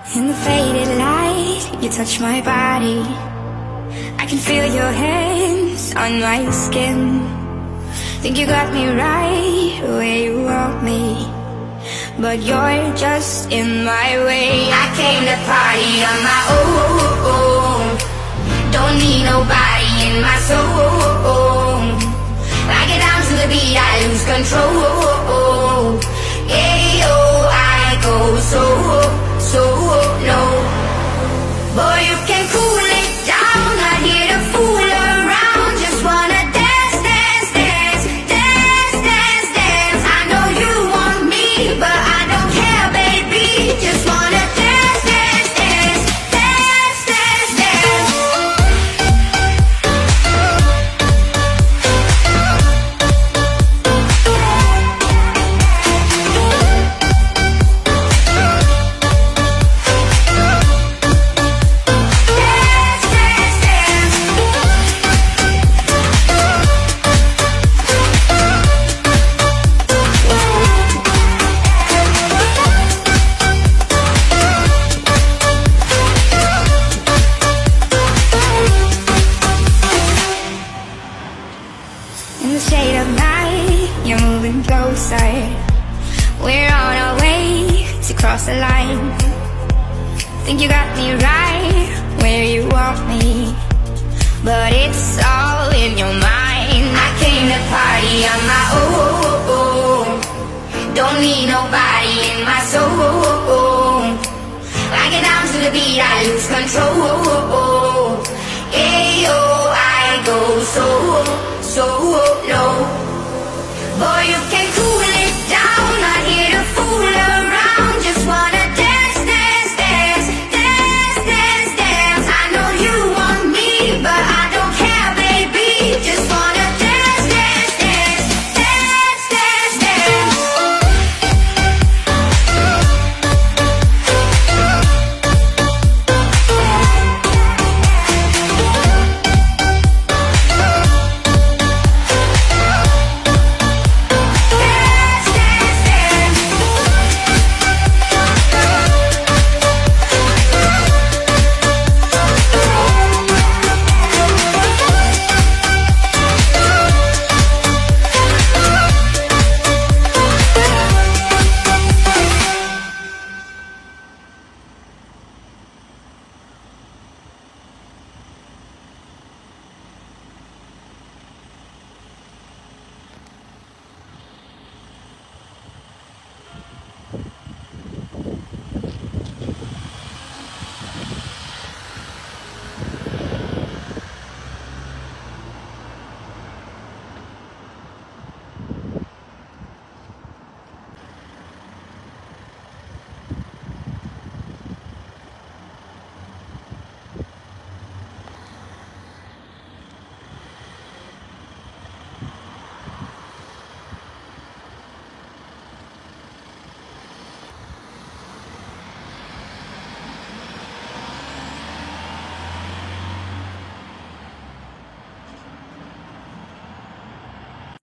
In the faded light, you touch my body. I can feel your hands on my skin. Think you got me right where you want me, but you're just in my way. I came to party on my own. Don't need nobody in my soul. I get down to the beat, I lose control. Yeah, oh, I go so low. Boy, you can cool it down, not here to fool around. Just wanna dance, dance, dance, dance, dance, dance. I know you want me, but I don't care, baby. Just wanna dance, dance, dance, dance, dance, dance. In the shade of night, you're moving closer. We're on our way to cross the line. Think you got me right where you want me, but it's all in your mind. I came to party on my own. Don't need nobody in my soul. I get down to the beat, I lose control. Yeah, oh, I go so low. Boy, you